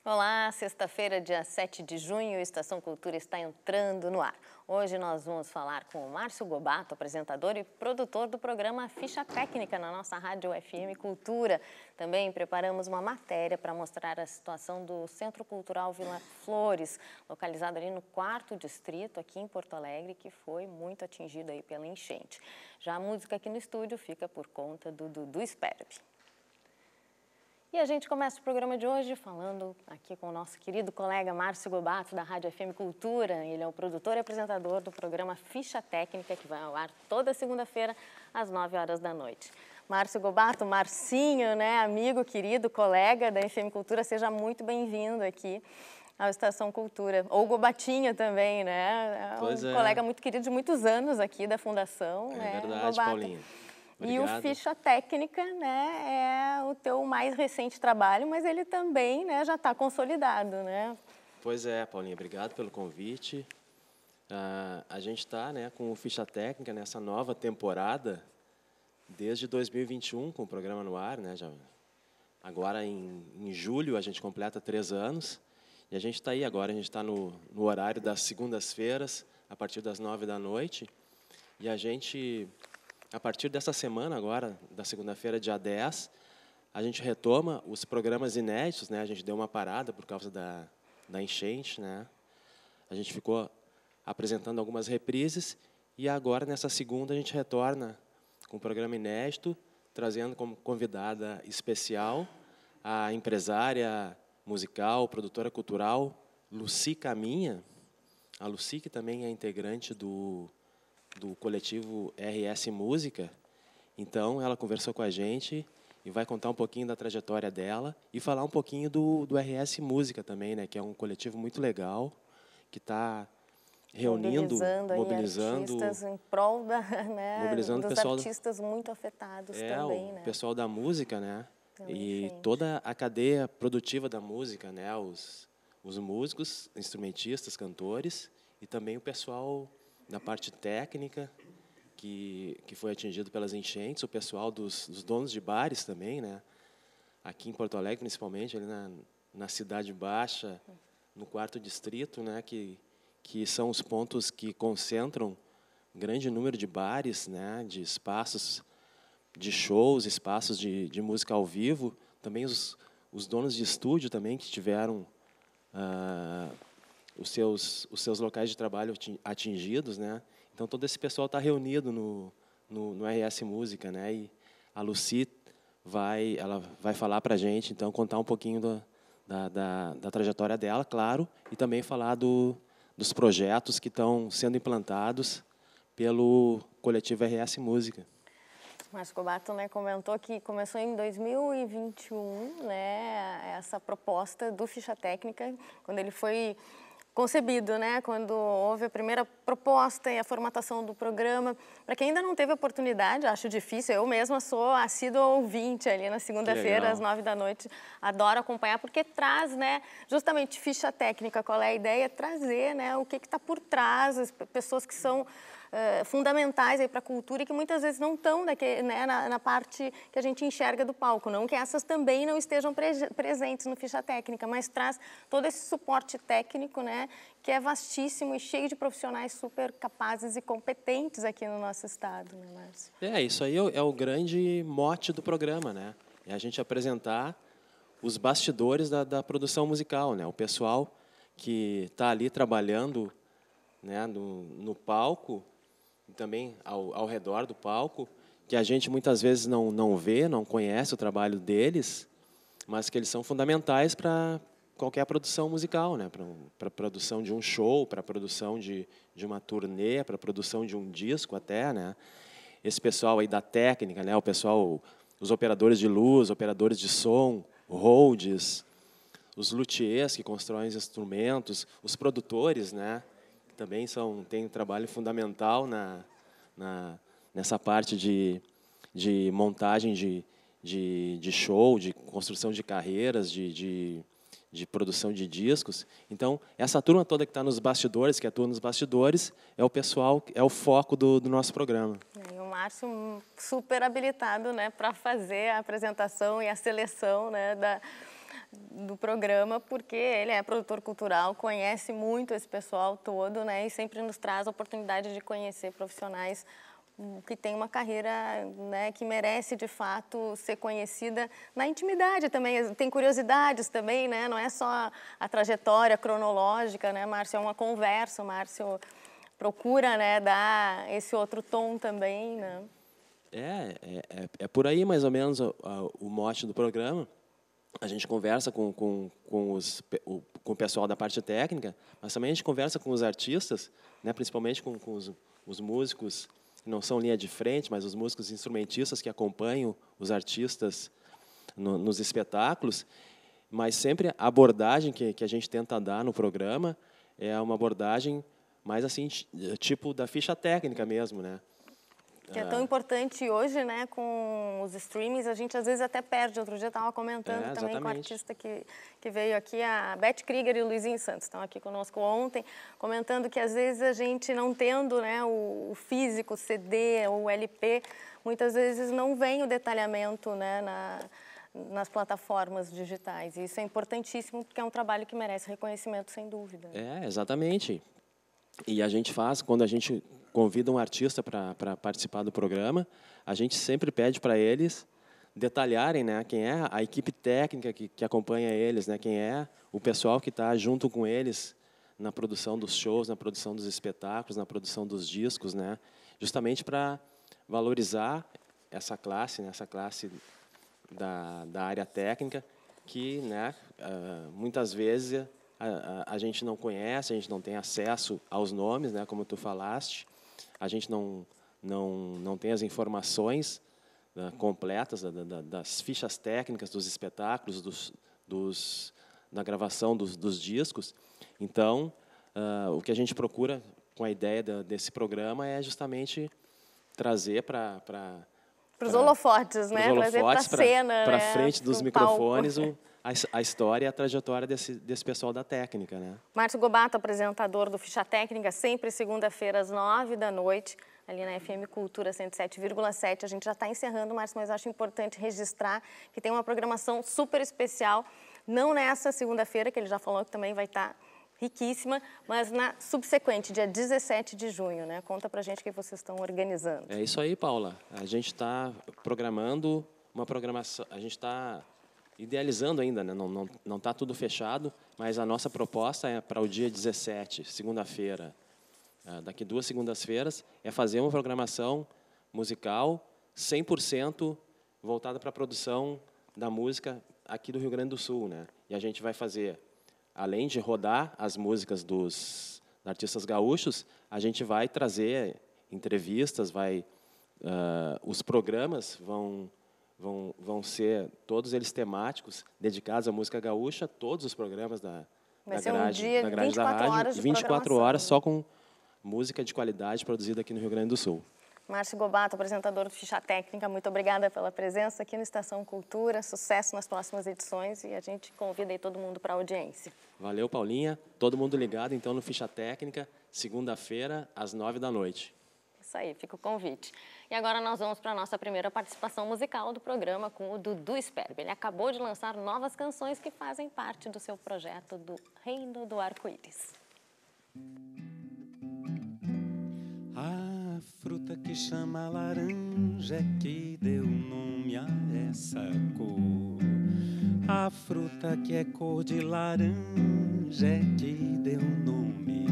Olá, sexta-feira, dia 7 de junho, Estação Cultura está entrando no ar. Hoje nós vamos falar com o Márcio Gobato, apresentador e produtor do programa Ficha Técnica na nossa rádio FM Cultura. Também preparamos uma matéria para mostrar a situação do Centro Cultural Vila Flores, localizado ali no 4º Distrito, aqui em Porto Alegre, que foi muito atingido aí pela enchente. Já a música aqui no estúdio fica por conta do Dudu Sperbi. E a gente começa o programa de hoje falando aqui com o nosso querido colega Márcio Gobato, da Rádio FM Cultura. Ele é o produtor e apresentador do programa Ficha Técnica, que vai ao ar toda segunda-feira, às 9 horas da noite. Márcio Gobato, Marcinho, né, amigo, querido, colega da FM Cultura, seja muito bem-vindo aqui à Estação Cultura. Ou Gobatinha também, né? Pois é. Colega muito querido de muitos anos aqui da Fundação. É verdade, Gobato. Paulinha. E o Obrigado. Ficha Técnica, né, é o teu mais recente trabalho, mas ele também, né, já está consolidado, né? Pois é, Paulinha, obrigado pelo convite. A gente está, né, com o Ficha Técnica nessa nova temporada, desde 2021, com o programa no ar, né? Agora, em julho, a gente completa 3 anos. E a gente está aí agora, a gente está no horário das segundas-feiras, a partir das 9 da noite. E a gente... A partir dessa semana agora, da segunda-feira, dia 10, a gente retoma os programas inéditos, né? A gente deu uma parada por causa da enchente, né? A gente ficou apresentando algumas reprises e agora, nessa segunda, a gente retorna com um programa inédito, trazendo como convidada especial a empresária musical, produtora cultural, Lucy Caminha. A Lucy, que também é integrante do coletivo RS Música. Então, ela conversou com a gente e vai contar um pouquinho da trajetória dela e falar um pouquinho do RS Música também, né, que é um coletivo muito legal, que está reunindo, mobilizando artistas em prol dos pessoal, artistas muito afetados também, o né? pessoal da música, né? Também, e toda a cadeia produtiva da música, né? Os músicos, instrumentistas, cantores e também o pessoal da parte técnica, que foi atingido pelas enchentes, o pessoal dos donos de bares também, né? Aqui em Porto Alegre, principalmente, ali na Cidade Baixa, no 4º Distrito, né? Que são os pontos que concentram um grande número de bares, né? De espaços de shows, espaços de música ao vivo. Também os donos de estúdio também, que tiveram... os seus locais de trabalho atingidos, né? Então, todo esse pessoal está reunido no RS Música, né? E a Lucy vai falar para a gente, então, contar um pouquinho da trajetória dela, claro, e também falar dos projetos que estão sendo implantados pelo coletivo RS Música. Márcio Gobato, né, comentou que começou em 2021, né, essa proposta do Ficha Técnica, quando ele foi concebido, né, quando houve a primeira proposta e a formatação do programa. Para quem ainda não teve oportunidade, acho difícil, eu mesma sou assídua ouvinte ali na segunda-feira, às 9 da noite, adoro acompanhar, porque traz, né, justamente Ficha Técnica, qual é a ideia? Trazer, né, o que está por trás, as pessoas que são fundamentais para a cultura e que muitas vezes não estão, né, na parte que a gente enxerga do palco. Não que essas também não estejam presentes no Ficha Técnica, mas traz todo esse suporte técnico, né, que é vastíssimo e cheio de profissionais super capazes e competentes aqui no nosso estado, né, Márcio? Isso aí é o grande mote do programa, né? É a gente apresentar os bastidores da produção musical, né? O pessoal que está ali trabalhando, né, no palco, e também ao redor do palco, que a gente muitas vezes não vê, não conhece o trabalho deles, mas que eles são fundamentais para qualquer produção musical, né? Para a produção de um show, para a produção de uma turnê, para a produção de um disco até, né? Esse pessoal aí da técnica, né? O pessoal, os operadores de luz, operadores de som, holds, os luthiers que constroem os instrumentos, os produtores, né? Também têm um trabalho fundamental nessa parte de montagem de show, de construção de carreiras, de produção de discos. Então, essa turma toda que está nos bastidores, que atua nos bastidores, é o pessoal, é o foco do nosso programa. E o Márcio super habilitado, né, para fazer a apresentação e a seleção, né, do programa, porque ele é produtor cultural, conhece muito esse pessoal todo, né? E sempre nos traz a oportunidade de conhecer profissionais que têm uma carreira, né, que merece, de fato, ser conhecida na intimidade também. Tem curiosidades também, né? Não é só a trajetória cronológica, né, Márcio? É uma conversa, o Márcio procura, né, dar esse outro tom também, né? É por aí, mais ou menos, o mote do programa. A gente conversa com o pessoal da parte técnica, mas também a gente conversa com os artistas, né, principalmente com os músicos, que não são linha de frente, mas os músicos instrumentistas que acompanham os artistas nos espetáculos. Mas sempre a abordagem que a gente tenta dar no programa é uma abordagem mais assim, tipo da ficha técnica mesmo, né? Que é tão importante hoje, né, com os streamings, a gente às vezes até perde. Outro dia eu estava comentando também com a artista que veio aqui, a Beth Krieger e o Luizinho Santos, estão aqui conosco ontem, comentando que às vezes a gente não tendo, né, o físico, o CD, o LP, muitas vezes não vem o detalhamento, né, nas plataformas digitais. E isso é importantíssimo, porque é um trabalho que merece reconhecimento, sem dúvida. Exatamente. E a gente faz, quando a gente convida um artista para participar do programa, a gente sempre pede para eles detalharem, né, quem é a equipe técnica que acompanha eles, né, quem é o pessoal que está junto com eles na produção dos shows, na produção dos espetáculos, na produção dos discos, né, justamente para valorizar essa classe, né, essa classe da área técnica que, né, muitas vezes a gente não conhece, a gente não tem acesso aos nomes, né, como tu falaste, a gente não tem as informações completas das fichas técnicas dos espetáculos, da gravação dos discos. Então, o que a gente procura com a ideia desse programa é justamente trazer para os holofotes, né? Trazer para a cena, para frente dos microfones a história e a trajetória desse pessoal da técnica, né? Márcio Gobato, apresentador do Ficha Técnica, sempre segunda-feira às 21h, ali na FM Cultura 107,7. A gente já está encerrando, Márcio, mas acho importante registrar que tem uma programação super especial, não nessa segunda-feira, que ele já falou que também vai estar riquíssima, mas na subsequente, dia 17 de junho, né? Conta pra gente o que vocês estão organizando. É isso aí, Paula. A gente está programando uma programação, a gente está idealizando ainda, né? Não está tudo fechado, mas a nossa proposta é para o dia 17, segunda-feira, daqui 2 segundas-feiras, é fazer uma programação musical 100% voltada para a produção da música aqui do Rio Grande do Sul, né? E a gente vai fazer, além de rodar as músicas dos artistas gaúchos, a gente vai trazer entrevistas, os programas vão ser todos eles temáticos, dedicados à música gaúcha, todos os programas da grade da rádio, 24 horas só com música de qualidade produzida aqui no Rio Grande do Sul. Márcio Gobato, apresentador do Ficha Técnica, muito obrigada pela presença aqui no Estação Cultura. Sucesso nas próximas edições e a gente convida aí todo mundo para a audiência. Valeu, Paulinha. Todo mundo ligado, então, no Ficha Técnica, segunda-feira, às 21h. Isso aí, fica o convite. E agora nós vamos para a nossa primeira participação musical do programa com o Dudu Sperber. Ele acabou de lançar novas canções que fazem parte do seu projeto do Reino do Arco-Íris. A fruta que chama laranja é que deu nome a essa cor. A fruta que é cor de laranja é que deu nome.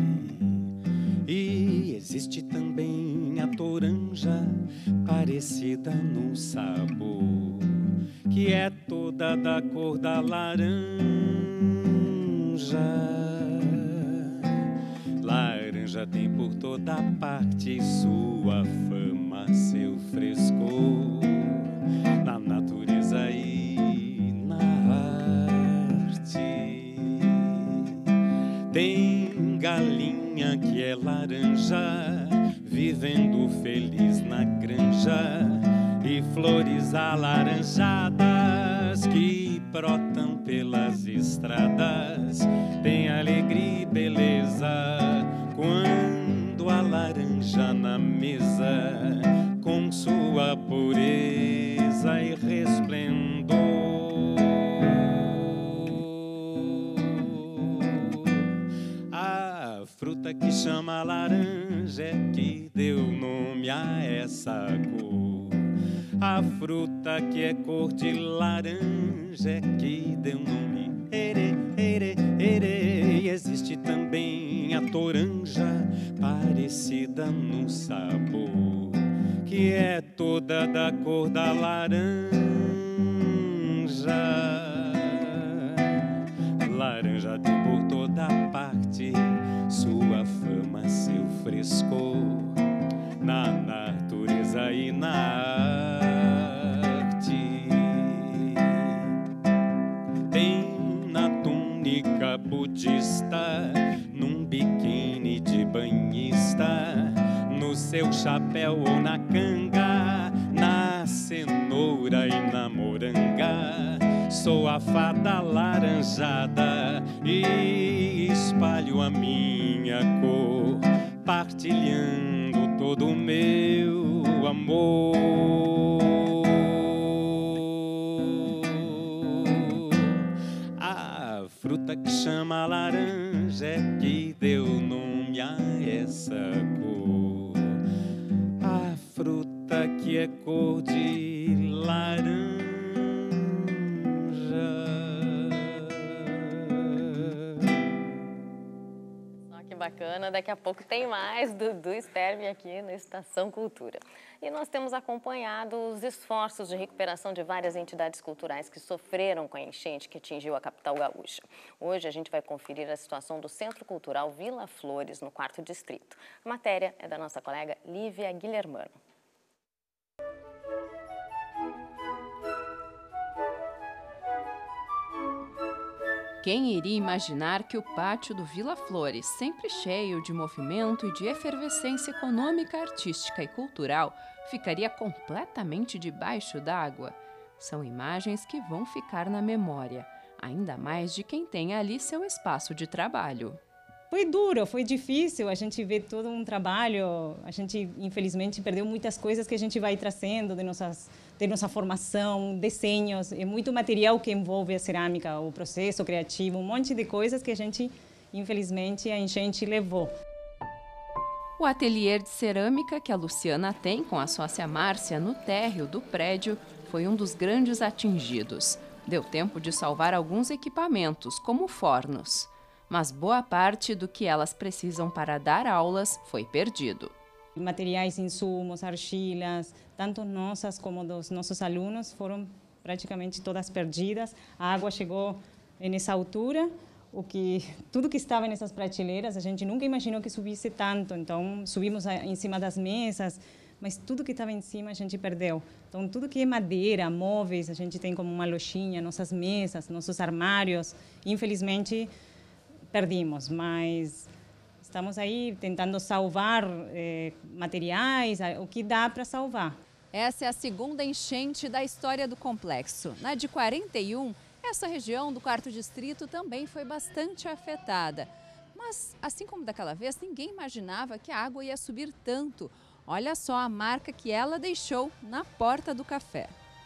E existe também a toranja, parecida no sabor, que é toda da cor da laranja. Laranja tem por toda parte sua fama, seu frescor, na natureza e na arte. Tem galinha que é laranja, vivendo feliz na granja, e flores alaranjadas que brotam pelas estradas. Tem alegria e beleza quando a laranja na mesa, com sua pureza e resplendor. A fruta que chama laranja é que deu nome a essa cor. A fruta que é cor de laranja é que deu nome. Ere, ere, ere. E existe também a toranja, parecida no sabor, que é toda da cor da laranja. Laranja tem por toda parte sua fama, seu frescor, na natureza e na arte. Tem na túnica budista, num biquíni de banhista, no seu chapéu ou na canga, na cenoura e na moranga. Sou a fada laranjada e espalho a minha cor, partilhando todo o meu amor. A fruta que chama laranja é que deu nome a essa cor. A fruta que é cor de laranja. Bacana, daqui a pouco tem mais do Sperme aqui no Estação Cultura. E nós temos acompanhado os esforços de recuperação de várias entidades culturais que sofreram com a enchente que atingiu a capital gaúcha. Hoje a gente vai conferir a situação do Centro Cultural Vila Flores, no 4º Distrito. A matéria é da nossa colega Lívia Guilhermano. Quem iria imaginar que o pátio do Vila Flores, sempre cheio de movimento e de efervescência econômica, artística e cultural, ficaria completamente debaixo d'água? São imagens que vão ficar na memória, ainda mais de quem tem ali seu espaço de trabalho. Foi duro, foi difícil, a gente vê todo um trabalho, a gente infelizmente perdeu muitas coisas que a gente vai trazendo de nossa formação, desenhos, é muito material que envolve a cerâmica, o processo criativo, um monte de coisas que a gente, infelizmente, a enchente levou. O ateliê de cerâmica que a Luciana tem com a sócia Márcia no térreo do prédio foi um dos grandes atingidos. Deu tempo de salvar alguns equipamentos, como fornos. Mas boa parte do que elas precisam para dar aulas foi perdido. Materiais, insumos, argilas, tanto nossas como dos nossos alunos, foram praticamente todas perdidas. A água chegou nessa altura, tudo que estava nessas prateleiras, a gente nunca imaginou que subisse tanto. Então, subimos em cima das mesas, mas tudo que estava em cima a gente perdeu. Então, tudo que é madeira, móveis, a gente tem como uma lojinha, nossas mesas, nossos armários, infelizmente perdimos, mas estamos aí tentando salvar materiais, o que dá para salvar. Essa é a segunda enchente da história do complexo. Na de 41, essa região do 4º Distrito também foi bastante afetada. Mas, assim como daquela vez, ninguém imaginava que a água ia subir tanto. Olha só a marca que ela deixou na porta do café.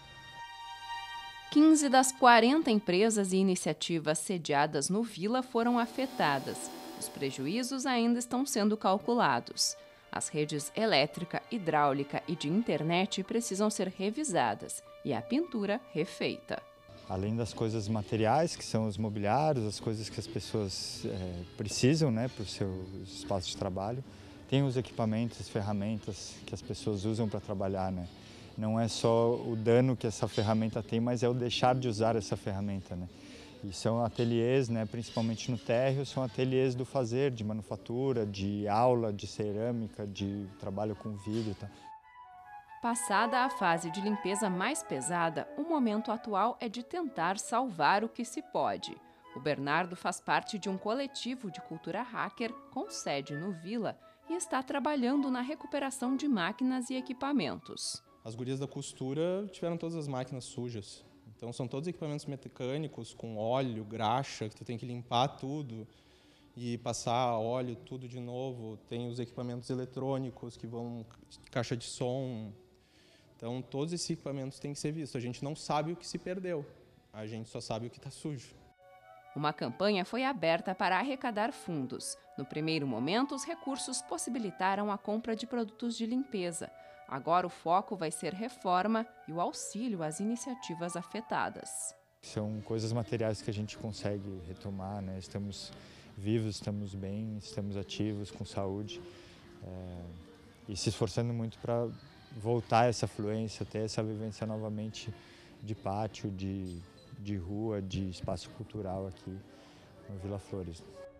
15 das 40 empresas e iniciativas sediadas no Vila foram afetadas. Os prejuízos ainda estão sendo calculados. As redes elétrica, hidráulica e de internet precisam ser revisadas e a pintura refeita. Além das coisas materiais, que são os mobiliários, as coisas que as pessoas precisam, né, para o seu espaço de trabalho, tem os equipamentos, as ferramentas que as pessoas usam para trabalhar, né? Não é só o dano que essa ferramenta tem, mas é o deixar de usar essa ferramenta, né? E são ateliês, né, principalmente no térreo, são ateliês do fazer, de manufatura, de aula, de cerâmica, de trabalho com vidro. Tá? Passada a fase de limpeza mais pesada, o momento atual é de tentar salvar o que se pode. O Bernardo faz parte de um coletivo de cultura hacker com sede no Vila e está trabalhando na recuperação de máquinas e equipamentos. As gurias da costura tiveram todas as máquinas sujas. Então, são todos equipamentos mecânicos com óleo, graxa, que tu tem que limpar tudo e passar óleo tudo de novo. Tem os equipamentos eletrônicos que vão, caixa de som. Então, todos esses equipamentos têm que ser vistos. A gente não sabe o que se perdeu, a gente só sabe o que está sujo. Uma campanha foi aberta para arrecadar fundos. No primeiro momento, os recursos possibilitaram a compra de produtos de limpeza. Agora o foco vai ser reforma e o auxílio às iniciativas afetadas. São coisas materiais que a gente consegue retomar, né? Estamos vivos, estamos bem, estamos ativos, com saúde e se esforçando muito para voltar essa fluência, ter essa vivência novamente de pátio, de rua, de espaço cultural aqui no Vila Flores.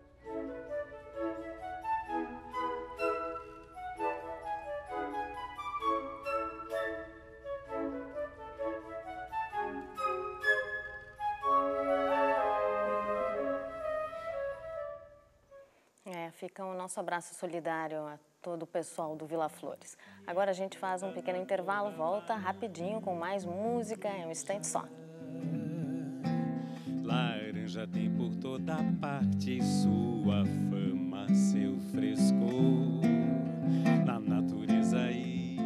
Fica o nosso abraço solidário a todo o pessoal do Vila Flores. Agora a gente faz um pequeno intervalo, volta rapidinho com mais música, em um instante só. Laranja tem por toda parte sua fama, seu frescor na natureza aí.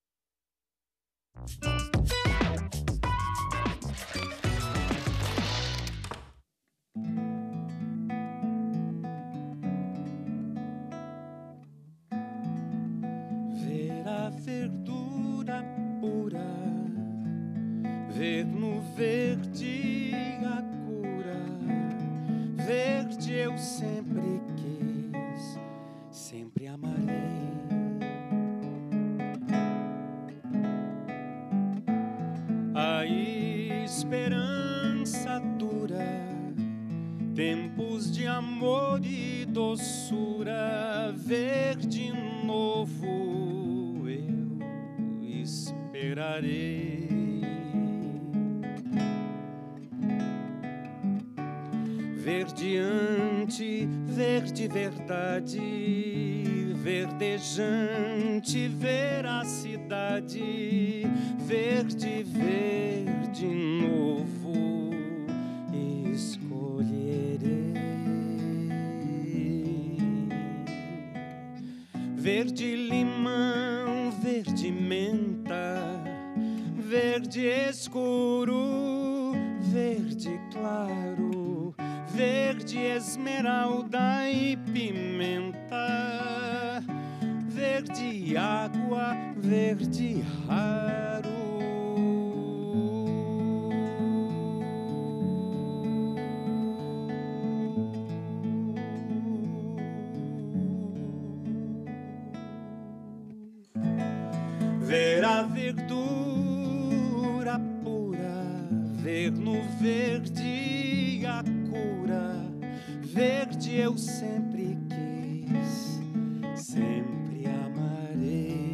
Ver a verdura pura, ver no verde a cura. Verde eu sempre quis, sempre amarei. A esperança dura, tempos de amor e doçura. Verde novo eu esperarei. Verdeante, verde verdade, verdejante veracidade, verde, verde novo escolherei. Verde limão, verde menta, verde escuro, verde claro, verde esmeralda e pimenta, verde água, verde raro. Ver a verdura pura, ver no verde a cura. Verde eu sempre quis, sempre amarei.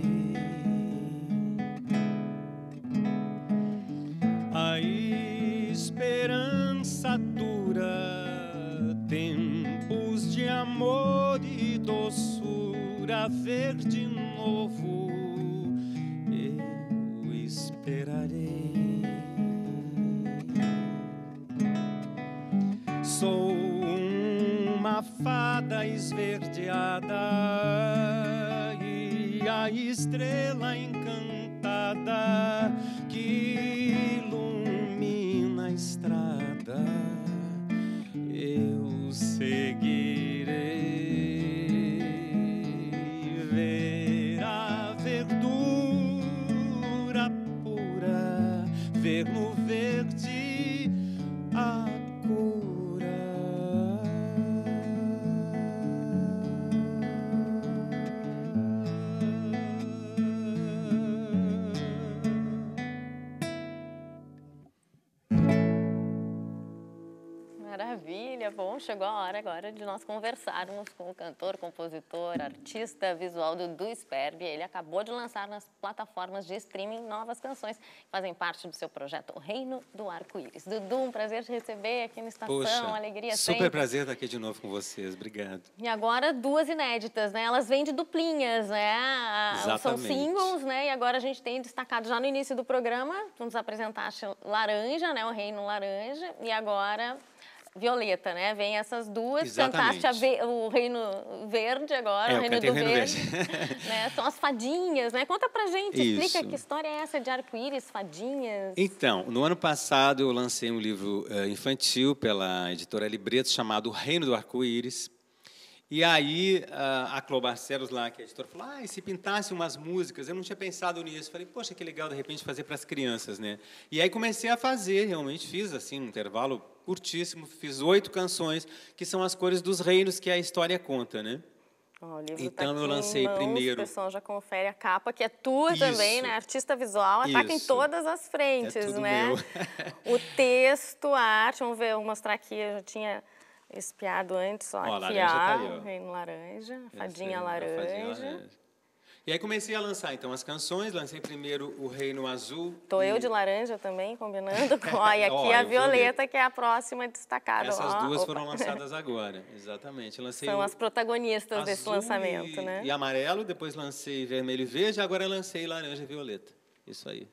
A esperança dura, tempos de amor e doçura. Verde novo eu esperarei. Sou uma fada esverdeada e a estrela encantada que ilumina a estrada eu seguirei. Ver a verdura pura, ver no verde a cura. Maravilha, bom, chegou a hora agora de nós conversarmos com o cantor, compositor, artista visual Dudu Sperbi. Ele acabou de lançar nas plataformas de streaming novas canções que fazem parte do seu projeto O Reino do Arco-Íris. Dudu, um prazer te receber aqui na estação, Poxa, alegria super sempre. prazer estar aqui de novo com vocês, obrigado. E agora duas inéditas, né? Elas vêm de duplinhas, né? São Exatamente. singles, né? E agora a gente tem destacado já no início do programa, tu nos apresentaste Laranja, né? O Reino Laranja. E agora Violeta, né? Vem essas duas. Exatamente. Cantaste o Reino Verde agora, o Reino do Verde. Né? São as fadinhas, né? Conta pra gente, explica que história é essa de arco-íris, fadinhas. Então, no ano passado eu lancei um livro infantil pela editora Libreto chamado O Reino do Arco-Íris. E aí a Clô Barcelos lá, que é a editora, falou, e se pintasse umas músicas? Eu não tinha pensado nisso. Falei, poxa, que legal, de repente, fazer para as crianças, né? E aí comecei a fazer, realmente fiz, assim, um intervalo curtíssimo, fiz 8 canções, que são as cores dos reinos que a história conta, né? O livro então tá eu lancei em mãos, primeiro. O pessoal já confere a capa, que é tua também, né? Artista visual, ataca em todas as frentes, tudo né? meu. O texto, a arte, vamos ver, vou mostrar aqui, eu já tinha espiado antes, ó, aqui, tá aí, o Reino Laranja, a Fadinha Laranja. E aí comecei a lançar, então, as canções. Lancei primeiro o Reino Azul. Tô eu de laranja também, combinando com... E aqui a Violeta, que é a próxima destacada. Essas duas foram lançadas agora, exatamente. Lancei São as protagonistas desse lançamento, né? E amarelo, depois lancei vermelho e verde, agora lancei laranja e violeta. Isso aí.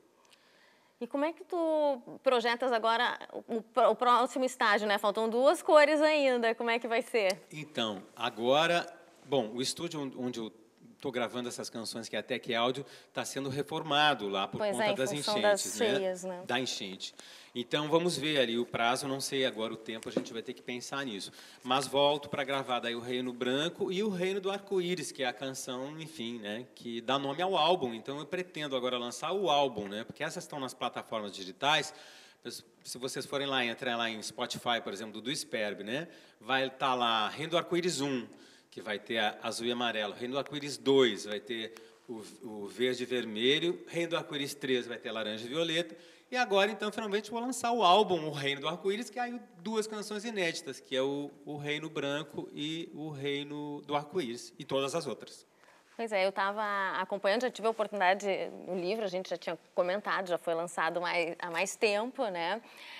E como é que tu projetas agora o próximo estágio, né? Faltam 2 cores ainda, como é que vai ser? Então, agora... Bom, o estúdio onde eu estou gravando essas canções, que é a Tec Áudio, está sendo reformado lá por conta das enchentes, das cheias, né? Da enchente. Então, vamos ver ali o prazo, não sei agora o tempo, a gente vai ter que pensar nisso. Mas volto para gravar daí o Reino Branco e o Reino do Arco-Íris, que é a canção, enfim, né, que dá nome ao álbum. Então, eu pretendo agora lançar o álbum, né, porque essas estão nas plataformas digitais. Se vocês forem lá, entrar lá em Spotify, por exemplo, do Sperb, né, vai estar lá Reino do Arco-Íris 1, que vai ter azul e amarelo. Reino do Arco-Íris 2 vai ter o verde e vermelho. Reino do Arco-Íris 3 vai ter laranja e violeta. E agora, então, finalmente, vou lançar o álbum O Reino do Arco-Íris, que é aí 2 canções inéditas, que é o Reino Branco e o Reino do Arco-Íris, e todas as outras. Pois é, eu estava acompanhando, já tive a oportunidade, no livro a gente já tinha comentado, já foi lançado há mais tempo, né?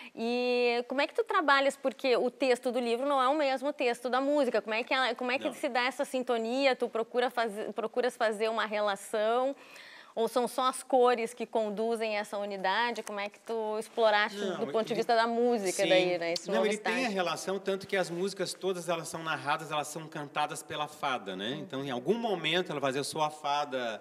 E como é que tu trabalhas, porque o texto do livro não é o mesmo texto da música, como é que se dá essa sintonia, tu procuras fazer uma relação, ou são só as cores que conduzem essa unidade? Como é que tu exploraste do ponto de vista da música, sim. Daí, né? Esse novo ele estágio? tem a relação, tanto que as músicas todas elas são narradas, elas são cantadas pela fada, né? Então, em algum momento, ela vai dizer, eu sou a fada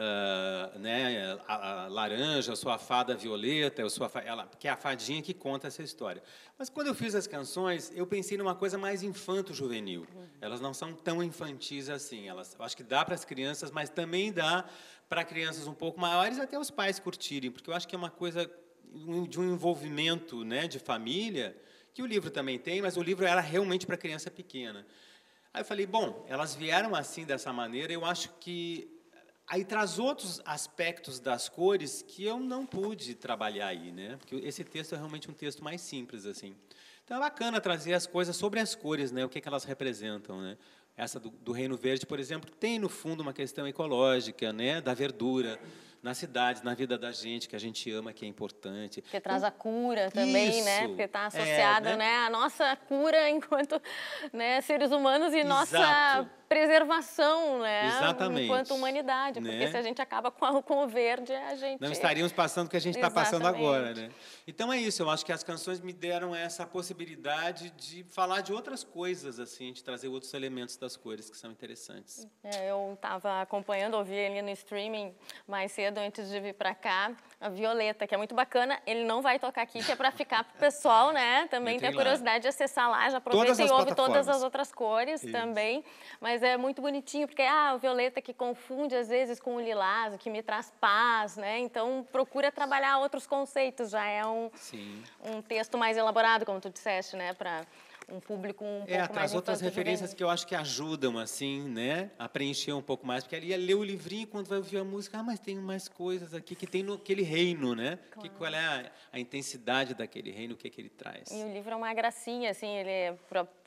né, a laranja, eu sou a fada violeta, eu sou que é a fadinha que conta essa história. Mas quando eu fiz as canções, eu pensei numa coisa mais infanto-juvenil. Elas não são tão infantis assim. Eu acho que dá para as crianças, mas também dá para crianças um pouco maiores, até os pais curtirem, porque eu acho que é uma coisa de um envolvimento, né, de família, que o livro também tem, mas o livro era realmente para criança pequena. Aí eu falei, bom, elas vieram assim, dessa maneira, eu acho que... Aí traz outros aspectos das cores que eu não pude trabalhar aí, né? Porque esse texto é realmente um texto mais simples, assim. Então é bacana trazer as coisas sobre as cores, né? O que elas representam, né? Essa do Reino Verde, por exemplo, tem no fundo uma questão ecológica, né? Da verdura nas cidades, na vida da gente, que a gente ama, que é importante. Porque traz a cura também, isso, né? Porque está associada, né? A nossa cura enquanto, né, seres humanos e nossa preservação, né? Exatamente. Enquanto humanidade. Porque né? se a gente acaba com o verde, a gente... Não estaríamos passando o que a gente está passando agora, né? Então é isso, eu acho que as canções me deram essa possibilidade de falar de outras coisas, assim, de trazer outros elementos das cores que são interessantes. Eu estava acompanhando, ouvi ali no streaming mais cedo, antes de vir para cá, a Violeta, que é muito bacana. Ele não vai tocar aqui, que é para ficar para o pessoal, né? Também tem a curiosidade de acessar lá, já aproveita e ouve todas as outras cores também. Mas é muito bonitinho, porque a Violeta que confunde às vezes com o lilás, o que me traz paz, né? Então procura trabalhar outros conceitos, já é um texto mais elaborado, como tu disseste, né? Para um público um pouco mais traz outras referências que eu acho que ajudam, assim, né, a preencher um pouco mais, porque ali ia ler o livrinho, quando vai ouvir a música, mas tem mais coisas aqui que tem naquele reino, né? Claro. Qual é a intensidade daquele reino, o que ele traz. E o livro é uma gracinha, assim, ele é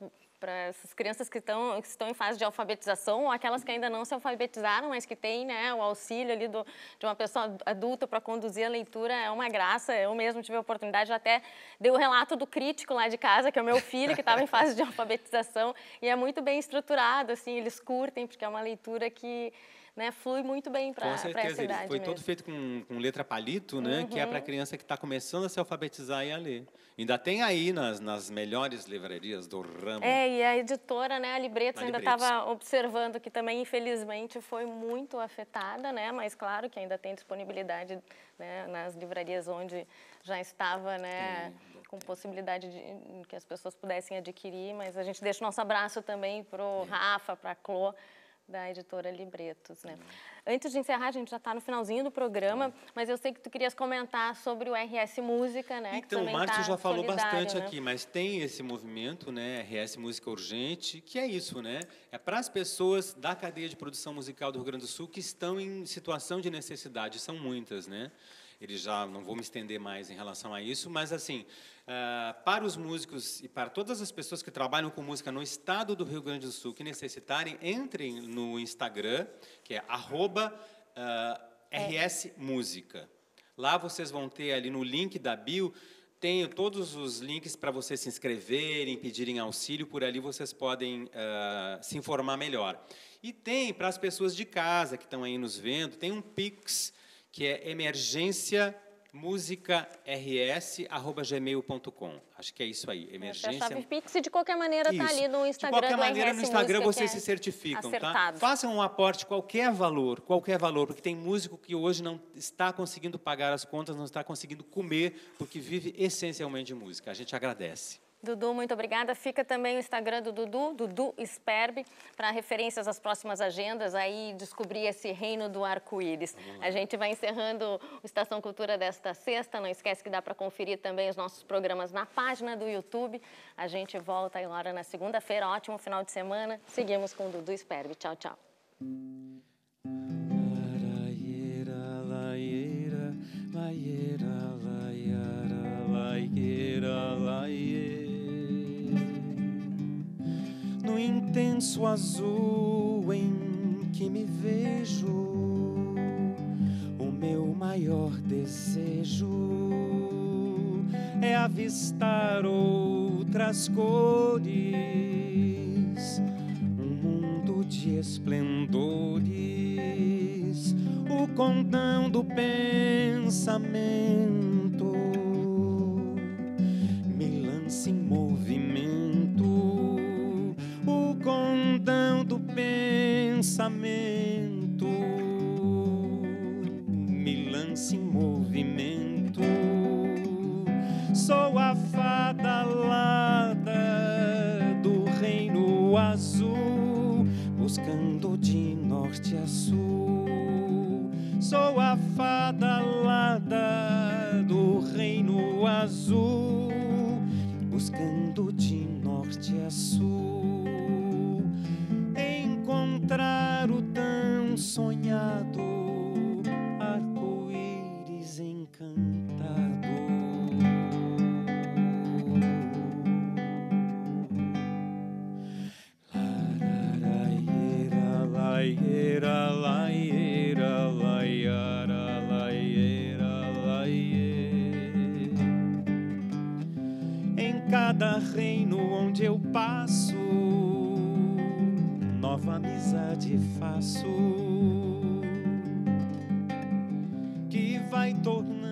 essas crianças que estão em fase de alfabetização ou aquelas que ainda não se alfabetizaram, mas que têm, né, o auxílio ali de uma pessoa adulta para conduzir a leitura, é uma graça. Eu mesmo tive a oportunidade, até dei o relato do crítico lá de casa, que é o meu filho, que estava em fase de alfabetização, e é muito bem estruturado, assim, eles curtem, porque é uma leitura que, né, flui muito bem para essa idade. Com certeza, ele foi mesmo. todo feito com letra palito, né, que é para a criança que está começando a se alfabetizar e a ler. Ainda tem aí nas melhores livrarias do ramo. E a editora, né, a Libretos, ainda Libretos. estava observando que também, infelizmente, foi muito afetada, né, mas claro que ainda tem disponibilidade, né, nas livrarias onde já estava, né, com possibilidade de que as pessoas pudessem adquirir, mas a gente deixa o nosso abraço também para o Rafa, para a Clô, da editora Libretos, né? Antes de encerrar, a gente já está no finalzinho do programa, mas eu sei que tu querias comentar sobre o RS Música, né? Então, que o Márcio já falou bastante, né? aqui, mas tem esse movimento, né, RS Música Urgente, que é isso, né? É para as pessoas da cadeia de produção musical do Rio Grande do Sul que estão em situação de necessidade, são muitas, né? Eles já, não vou me estender mais em relação a isso, mas assim, para os músicos e para todas as pessoas que trabalham com música no estado do Rio Grande do Sul que necessitarem, entrem no Instagram, que é @RSMúsica. Lá vocês vão ter ali no link da bio, tem todos os links para vocês se inscreverem, pedirem auxílio, por ali vocês podem se informar melhor. E tem, para as pessoas de casa que estão aí nos vendo, tem um Pix, que é emergenciamusicaRS@gmail.com. Acho que é isso aí, emergência. A chave Pix, e de qualquer maneira está ali no Instagram. De qualquer maneira, no Instagram Música, vocês se certificam, acertado. tá? Façam um aporte, qualquer valor, porque tem músico que hoje não está conseguindo pagar as contas, não está conseguindo comer, porque vive essencialmente de música. A gente agradece. Dudu, muito obrigada. Fica também o Instagram do Dudu Sperbi, para referências às próximas agendas, aí descobrir esse reino do arco-íris. A gente vai encerrando o Estação Cultura desta sexta. Não esquece que dá para conferir também os nossos programas na página do YouTube. A gente volta aí na segunda-feira. Ótimo final de semana. Seguimos com o Dudu Sperbi. Tchau, tchau. No intenso azul em que me vejo, o meu maior desejo é avistar outras cores, um mundo de esplendores, o condão do pensamento me lança em movimento, o condão do pensamento me lança em movimento. Sou a fada alada do reino azul, buscando de norte a sul. Sou a fada alada do reino azul, buscando de norte a sul. Encontrar o tão sonhado arco-íris encantado. Laraiera, laiera, laiera, laiara, laiera, laie. Em cada reino onde eu passo, nova amizade faço, que vai tornar